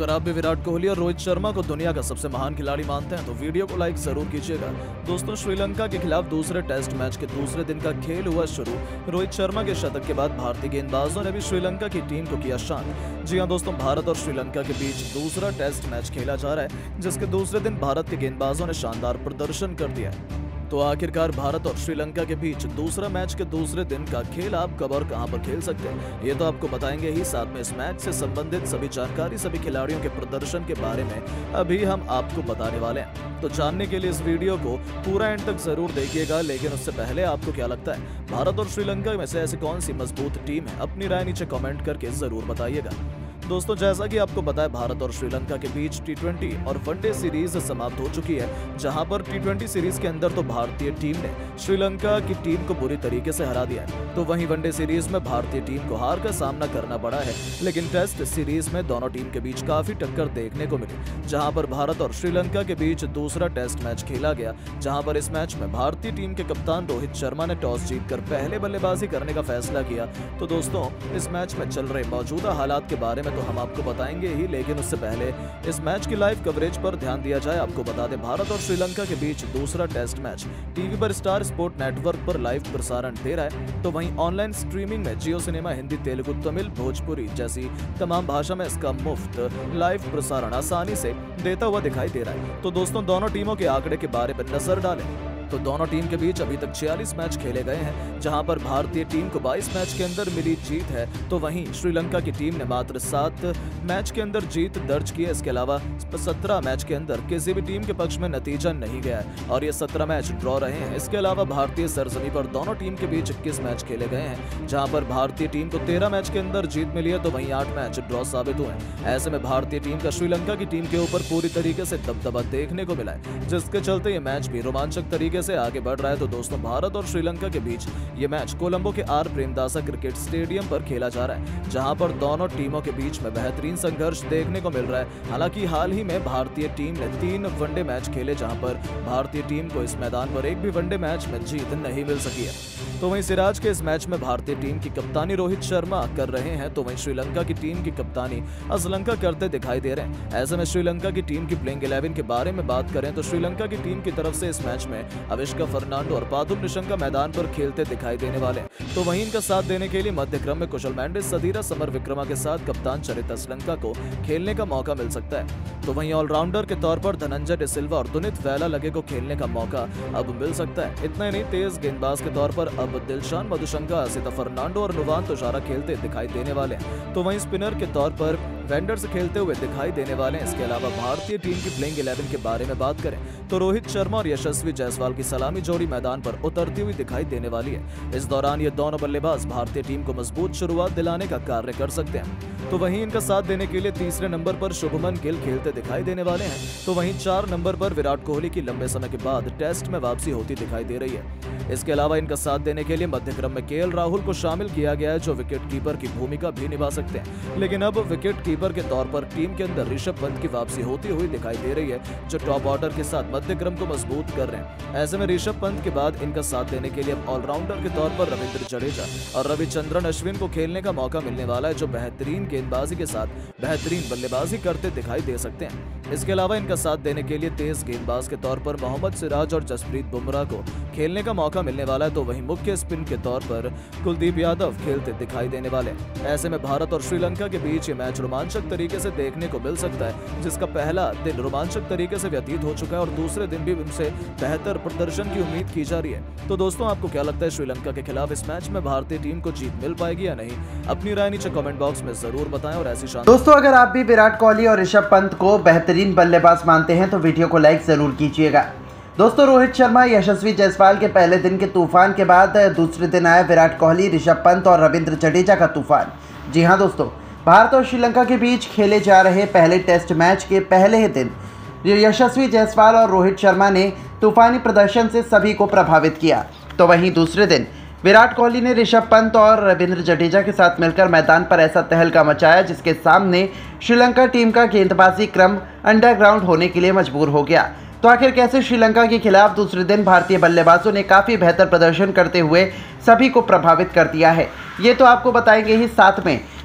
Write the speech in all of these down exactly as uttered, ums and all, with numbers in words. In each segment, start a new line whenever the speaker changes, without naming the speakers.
अगर आप भी विराट कोहली और रोहित शर्मा को दुनिया का सबसे महान खिलाड़ी मानते हैं तो वीडियो को लाइक जरूर कीजिएगा। दोस्तों, श्रीलंका के खिलाफ दूसरे टेस्ट मैच के दूसरे दिन का खेल हुआ शुरू। रोहित शर्मा के शतक के बाद भारतीय गेंदबाजों ने भी श्रीलंका की टीम को किया शांत। जी हां दोस्तों, भारत और श्रीलंका के बीच दूसरा टेस्ट मैच खेला जा रहा है, जिसके दूसरे दिन भारत के गेंदबाजों ने शानदार प्रदर्शन कर दिया है। तो आखिरकार भारत और श्रीलंका के बीच दूसरा मैच के दूसरे दिन का खेल आप कब और कहां पर खेल सकते हैं, ये तो आपको बताएंगे ही। साथ में इस मैच से संबंधित सभी जानकारी, सभी खिलाड़ियों के प्रदर्शन के बारे में अभी हम आपको बताने वाले हैं। तो जानने के लिए इस वीडियो को पूरा एंड तक जरूर देखिएगा। लेकिन उससे पहले आपको क्या लगता है, भारत और श्रीलंका में से ऐसी कौन सी मजबूत टीम है? अपनी राय नीचे कमेंट करके जरूर बताइएगा। दोस्तों, जैसा कि आपको पता है, भारत और श्रीलंका के बीच टी ट्वेंटी और वनडे सीरीज समाप्त हो चुकी है, जहां पर टी ट्वेंटी सीरीज के अंदर तो भारतीय टीम ने श्रीलंका की टीम को बुरी तरीके से हरा दिया है, तो वहीं वनडे सीरीज में भारतीय टीम को हार का सामना करना पड़ा है। लेकिन टेस्ट सीरीज में दोनों टीम के बीच काफी टक्कर देखने को मिली, जहां पर भारत और श्रीलंका के बीच दूसरा टेस्ट मैच खेला गया, जहां पर इस मैच में भारतीय टीम के कप्तान रोहित शर्मा ने टॉस जीतकर पहले बल्लेबाजी करने का फैसला किया। तो दोस्तों, इस मैच में चल रहे मौजूदा हालात के बारे में तो हम आपको बताएंगे ही, लेकिन उससे पहले इस मैच की लाइव कवरेज पर ध्यान दिया जाए। आपको बता दें, भारत और श्रीलंका के बीच दूसरा टेस्ट मैच टीवी पर स्टार स्पोर्ट नेटवर्क पर लाइव प्रसारण दे रहा है, तो वहीं ऑनलाइन स्ट्रीमिंग में जियो सिनेमा हिंदी, तेलुगु, तमिल, भोजपुरी जैसी तमाम भाषा में इसका मुफ्त लाइव प्रसारण आसानी से देता हुआ दिखाई दे रहा है। तो दोस्तों, दोनों टीमों के आंकड़े के बारे में नजर डालें तो दोनों टीम के बीच अभी तक छियालीस मैच खेले गए हैं, जहां पर भारतीय टीम को बाईस मैच के अंदर मिली जीत है, तो वहीं श्रीलंका की टीम ने मात्र सात मैच के अंदर जीत दर्ज की है। इसके अलावा सत्रह मैच के अंदर किसी भी टीम के पक्ष में नतीजा नहीं गया है और ये सत्रह मैच ड्रॉ रहे हैं। इसके अलावा भारतीय सरजमी पर दोनों टीम के बीच इक्कीस मैच खेले गए हैं, जहां पर भारतीय टीम को तेरह मैच के अंदर जीत मिली है, तो वहीं आठ मैच ड्रॉ साबित हुए हैं। ऐसे में भारतीय टीम का श्रीलंका की टीम के ऊपर पूरी तरीके से दबदबा देखने को मिला है, जिसके चलते ये मैच भी रोमांचक तरीके से आगे बढ़ रहा है। तो दोस्तों, भारत और श्रीलंका के बीच ये मैच कोलंबो के आर प्रेमदासा क्रिकेट स्टेडियम पर खेला जा रहा है, जहां पर दोनों टीमों के बीच में बेहतरीन संघर्ष देखने को मिल रहा है। हालांकि हाल ही में भारतीय टीम ने तीन वनडे मैच खेले, जहां पर भारतीय टीम को इस मैदान पर एक भी वनडे मैच में जीत नहीं मिल सकी है। तो वहीं सिराज के इस मैच में भारतीय टीम की कप्तानी रोहित शर्मा कर रहे हैं, तो वहीं श्रीलंका की टीम की कप्तानी अजलंका करते दिखाई दे रहे हैं। ऐसे में श्रीलंका की टीम की प्लेइंग इलेवन के बारे में बात करें तो श्रीलंका की टीम की तरफ से इस मैच में अविष्का फर्नांडो और पाथुम निशंका मैदान पर खेलते दिखाई देने वाले हैं। तो वहीं इनका साथ देने के लिए मध्य क्रम में कुशल मेंडिस, सदीरा समर विक्रमा के साथ कप्तान चरित असलंका को खेलने का मौका मिल सकता है। तो वहीं ऑलराउंडर के तौर पर धनंजय डिसिल्वा और दुनित वैला लगे को खेलने का मौका अब मिल सकता है। इतना ही नहीं, तेज गेंदबाज के तौर पर अब दिलशान मधुशंका, सीता फर्नांडो और नुवान तुषारा खेलते दिखाई देने वाले हैं। तो वहीं स्पिनर के तौर पर वेंडर्स खेलते हुए दिखाई देने वाले हैं। इसके अलावा भारतीय टीम की प्लेइंग इलेवन के बारे में बात करें तो रोहित शर्मा और यशस्वी जायसवाल की सलामी जोड़ी मैदान पर उतरती हुई दिखाई देने वाली है। इस दौरान ये दोनों बल्लेबाज भारतीय टीम को मजबूत शुरुआत दिलाने का कार्य कर सकते हैं। तो वहीं इनका साथ देने के लिए तीसरे नंबर पर शुभमन गिल खेलते दिखाई देने वाले हैं। तो वहीं चार नंबर पर विराट कोहली की लंबे समय के बाद टेस्ट में वापसी होती दिखाई दे रही है। इसके अलावा इनका साथ देने के लिए मध्य क्रम में के एल राहुल को शामिल किया गया है, जो विकेट कीपर की भूमिका भी निभा सकते हैं। लेकिन अब विकेट कीपर के तौर पर टीम के अंदर ऋषभ पंत की वापसी होती हुई दिखाई दे रही है, जो टॉप ऑर्डर के साथ मध्य क्रम को मजबूत कर रहे हैं। ऐसे में ऋषभ पंत के बाद इनका साथ देने के लिए ऑलराउंडर के तौर पर रविंद्र जडेजा और रविचंद्रन अश्विन को खेलने का मौका मिलने वाला है, जो बेहतरीन गेंदबाजी के साथ बेहतरीन बल्लेबाजी करते दिखाई दे सकते हैं। इसके अलावा इनका साथ देने के लिए तेज गेंदबाज के तौर पर मोहम्मद सिराज और जसप्रीत बुमराह को खेलने का मौका मिलने वाला है, तो वहीं मुख्य स्पिन के तौर पर कुलदीप यादव खेलते दिखाई देने वाले हैं। ऐसे में भारत और श्रीलंका के बीच ये मैच रोमांचक तरीके से देखने को मिल सकता है, जिसका पहला दिन रोमांचक तरीके से व्यतीत हो चुका है और दूसरे दिन भी उनसे बेहतर प्रदर्शन की उम्मीद की जा रही है। तो दोस्तों, आपको क्या लगता है, श्रीलंका के खिलाफ इस मैच में भारतीय टीम को जीत मिल पाएगी या नहीं? अपनी राय नीचे कमेंट बॉक्स में जरूर बताएं। और ऐसी शानदार
दोस्तों, अगर आप भी विराट कोहली और ऋषभ पंत को बेहतरीन बल्लेबाज मानते हैं तो वीडियो को लाइक जरूर कीजिएगा। दोस्तों, रोहित शर्मा, यशस्वी जायसवाल के पहले दिन के तूफान के बाद दूसरे दिन आया विराट कोहली, ऋषभ पंत और रविंद्र जडेजा का तूफान। जी हां दोस्तों, भारत और श्रीलंका के बीच खेले जा रहे पहले टेस्ट मैच के पहले ही दिन यशस्वी जायसवाल और रोहित शर्मा ने तूफानी प्रदर्शन से सभी को प्रभावित किया। तो वहीं दूसरे दिन विराट कोहली ने ऋषभ पंत और रविंद्र जडेजा के साथ मिलकर मैदान पर ऐसा तहलका मचाया, जिसके सामने श्रीलंका टीम का गेंदबाजी क्रम अंडरग्राउंड होने के लिए मजबूर हो गया। तो आखिर कैसे श्रीलंका के खिलाफ दूसरे दिन भारतीय बल्लेबाजों ने काफ़ी बेहतर प्रदर्शन करते हुए सभी को प्रभावित कर दिया है, ये तो आपको बताएंगे ही। साथ में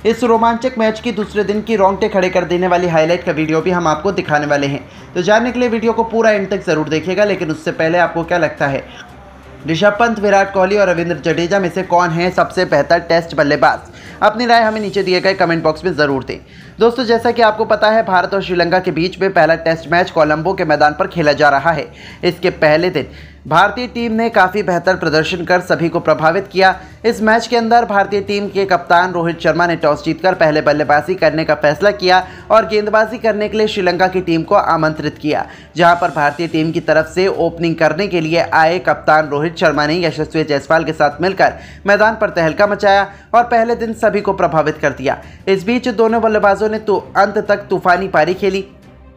इस रोमांचक मैच की दूसरे दिन की रोंगटे खड़े कर देने वाली हाईलाइट का वीडियो भी हम आपको दिखाने वाले हैं। तो जानने के लिए वीडियो को पूरा एंड तक जरूर देखिएगा। लेकिन उससे पहले आपको क्या लगता है, ऋषभ पंत, विराट कोहली और रविंद्र जडेजा में से कौन है सबसे बेहतर टेस्ट बल्लेबाज? अपनी राय हमें नीचे दिए गए कमेंट बॉक्स में ज़रूर दें। दोस्तों, जैसा कि आपको पता है, भारत और श्रीलंका के बीच में पहला टेस्ट मैच कोलंबो के मैदान पर खेला जा रहा है। इसके पहले दिन भारतीय टीम ने काफ़ी बेहतर प्रदर्शन कर सभी को प्रभावित किया। इस मैच के अंदर भारतीय टीम के कप्तान रोहित शर्मा ने टॉस जीतकर पहले बल्लेबाजी करने का फैसला किया और गेंदबाजी करने के लिए श्रीलंका की टीम को आमंत्रित किया, जहां पर भारतीय टीम की तरफ से ओपनिंग करने के लिए आए कप्तान रोहित शर्मा ने यशस्वी जायसवाल के साथ मिलकर मैदान पर तहलका मचाया और पहले दिन सभी को प्रभावित कर दिया। इस बीच दोनों बल्लेबाजों ने तो अंत तक तूफानी पारी खेली,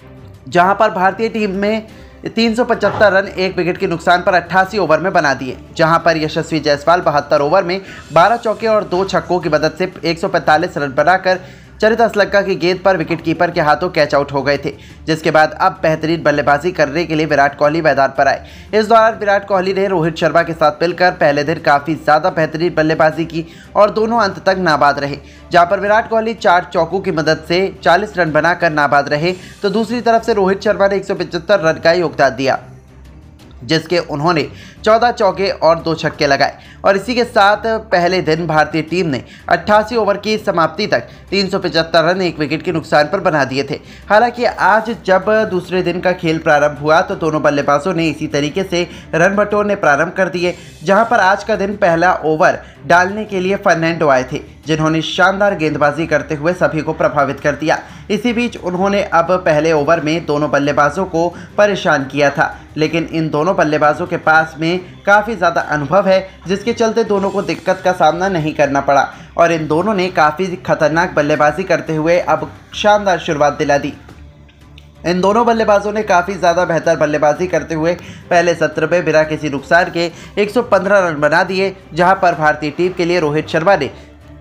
जहां पर भारतीय टीम में तीन सौ पचहत्तर रन एक विकेट के नुकसान पर अट्ठासी ओवर में बना दिए, जहां पर यशस्वी जायसवाल बहत्तर ओवर में बारह चौके और दो छक्कों की मदद से एक सौ पैंतालीस रन बनाकर चरित असलंका की गेंद पर विकेटकीपर के हाथों कैच आउट हो गए थे। जिसके बाद अब बेहतरीन बल्लेबाजी करने के लिए विराट कोहली मैदान पर आए। इस दौरान विराट कोहली ने रोहित शर्मा के साथ मिलकर पहले दिन काफ़ी ज़्यादा बेहतरीन बल्लेबाजी की और दोनों अंत तक नाबाद रहे, जहां पर विराट कोहली चार चौकों की मदद से चालीस रन बनाकर नाबाद रहे, तो दूसरी तरफ से रोहित शर्मा ने एक सौ पचहत्तर रन का योगदान दिया, जिसके उन्होंने चौदह चौके और दो छक्के लगाए। और इसी के साथ पहले दिन भारतीय टीम ने अट्ठासी ओवर की समाप्ति तक तीन सौ पचहत्तर रन एक विकेट के नुकसान पर बना दिए थे। हालांकि आज जब दूसरे दिन का खेल प्रारंभ हुआ तो दोनों बल्लेबाजों ने इसी तरीके से रन बटोरने प्रारंभ कर दिए, जहां पर आज का दिन पहला ओवर डालने के लिए फर्नांडो आए थे, जिन्होंने शानदार गेंदबाजी करते हुए सभी को प्रभावित कर दिया। इसी बीच उन्होंने अब पहले ओवर में दोनों बल्लेबाजों को परेशान किया था, लेकिन इन दोनों बल्लेबाजों के पास में काफ़ी ज़्यादा अनुभव है, जिसके चलते दोनों को दिक्कत का सामना नहीं करना पड़ा और इन दोनों ने काफ़ी खतरनाक बल्लेबाजी करते हुए अब शानदार शुरुआत दिला दी। इन दोनों बल्लेबाजों ने काफ़ी ज़्यादा बेहतर बल्लेबाजी करते हुए पहले सत्र में बिना किसी नुकसान के एक सौ पंद्रह रन बना दिए, जहां पर भारतीय टीम के लिए रोहित शर्मा ने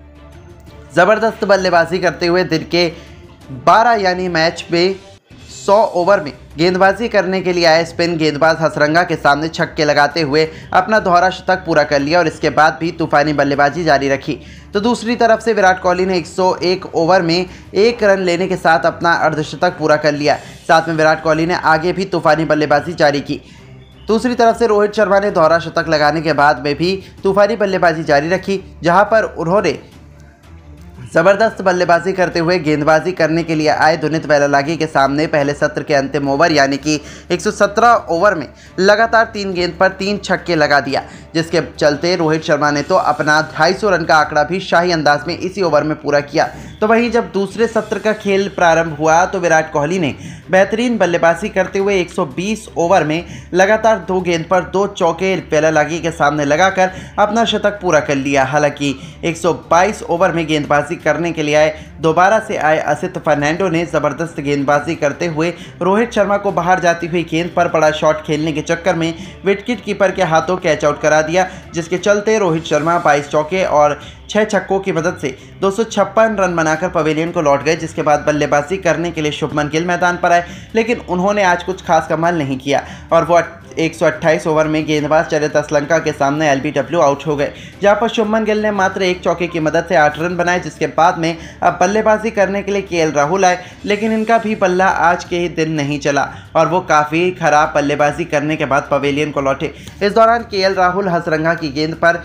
ज़बरदस्त बल्लेबाजी करते हुए दिन के बारह यानी मैच में सौ ओवर में गेंदबाजी करने के लिए आए स्पिन गेंदबाज हसरंगा के सामने छक्के लगाते हुए अपना दोहरा शतक पूरा कर लिया और इसके बाद भी तूफानी बल्लेबाजी जारी रखी। तो दूसरी तरफ से विराट कोहली ने एक सौ एक ओवर में एक रन लेने के साथ अपना अर्धशतक पूरा कर लिया। साथ में विराट कोहली ने आगे भी तूफानी बल्लेबाजी जारी की। दूसरी तरफ से रोहित शर्मा ने दोहरा शतक लगाने के बाद में भी तूफानी बल्लेबाजी जारी रखी, जहां पर उन्होंने ज़बरदस्त बल्लेबाजी करते हुए गेंदबाजी करने के लिए आए दुनित बैलालागी के सामने पहले सत्र के अंतिम ओवर यानी कि एक सौ सत्रह ओवर में लगातार तीन गेंद पर तीन छक्के लगा दिया, जिसके चलते रोहित शर्मा ने तो अपना ढाई सौ रन का आंकड़ा भी शाही अंदाज में इसी ओवर में पूरा किया। तो वहीं जब दूसरे सत्र का खेल प्रारंभ हुआ तो विराट कोहली ने बेहतरीन बल्लेबाजी करते हुए एक सौ बीस ओवर में लगातार दो गेंद पर दो चौके बैलालागी के सामने लगाकर अपना शतक पूरा कर लिया। हालांकि एक सौ बाईस ओवर में गेंदबाजी करने के लिए आए दोबारा से आए असित फर्नांडो ने ज़बरदस्त गेंदबाजी करते हुए रोहित शर्मा को बाहर जाती हुई गेंद पर बड़ा शॉट खेलने के चक्कर में विकेट कीपर के हाथों कैच आउट करा दिया, जिसके चलते रोहित शर्मा बाईस चौके और छह छक्कों की मदद से दो सौ छप्पन रन बनाकर पवेलियन को लौट गए। जिसके बाद बल्लेबाजी करने के लिए शुभमन गिल मैदान पर आए, लेकिन उन्होंने आज कुछ खास कमाल नहीं किया और वो एक सौ अट्ठाईस ओवर में गेंदबाज चरित असलंका के सामने एलबीडब्ल्यू आउट हो गए, जहां पर शुभमन गिल ने मात्र एक चौके की मदद से आठ रन बनाए। जिसके बाद में अब बल्लेबाजी करने के लिए केएल राहुल आए, लेकिन इनका भी बल्ला आज के ही दिन नहीं चला और वो काफ़ी खराब बल्लेबाजी करने के बाद पवेलियन को लौटे। इस दौरान केएल राहुल हसरंगा की गेंद पर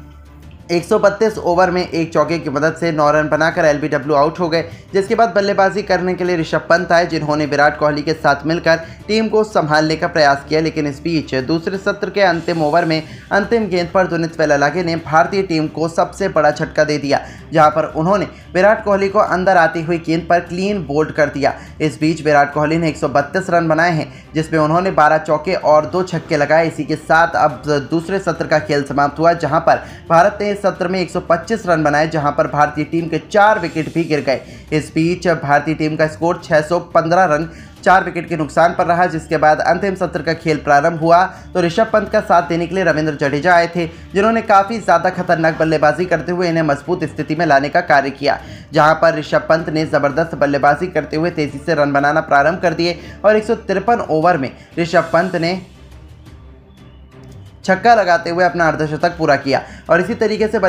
एक सौ बत्तीस ओवर में एक चौके की मदद से नौ रन बनाकर एलबीडब्ल्यू आउट हो गए। जिसके बाद बल्लेबाजी करने के लिए ऋषभ पंत आए, जिन्होंने विराट कोहली के साथ मिलकर टीम को संभालने का प्रयास किया। लेकिन इस बीच दूसरे सत्र के अंतिम ओवर में अंतिम गेंद पर दुनित बैलालागी ने भारतीय टीम को सबसे बड़ा झटका दे दिया, जहां पर उन्होंने विराट कोहली को अंदर आती हुई गेंद पर क्लीन बोल्ड कर दिया। इस बीच विराट कोहली ने एक सौ बत्तीस रन बनाए हैं, जिसमें उन्होंने बारह चौके और दो छक्के लगाए। इसी के साथ अब दूसरे सत्र का खेल समाप्त हुआ, जहां पर भारत ने सत्र में एक सौ पच्चीस रन बनाए, जहां पर भारतीय टीम के चार विकेट भी गिर गए। इस बीच भारतीय टीम का स्कोर छह सौ पंद्रह रन चार विकेट के नुकसान पर रहा। जिसके बाद अंतिम सत्र का खेल प्रारंभ हुआ तो ऋषभ पंत का साथ देने के लिए रविंद्र जडेजा आए थे, जिन्होंने काफ़ी ज़्यादा खतरनाक बल्लेबाजी करते हुए इन्हें मजबूत स्थिति में लाने का कार्य किया। जहां पर ऋषभ पंत ने ज़बरदस्त बल्लेबाजी करते हुए तेज़ी से रन बनाना प्रारंभ कर दिए और एक सौ तिरपन ओवर में ऋषभ पंत ने छक्का लगाते हुए अपना अर्धशतक पूरा किया और इसी तरीके से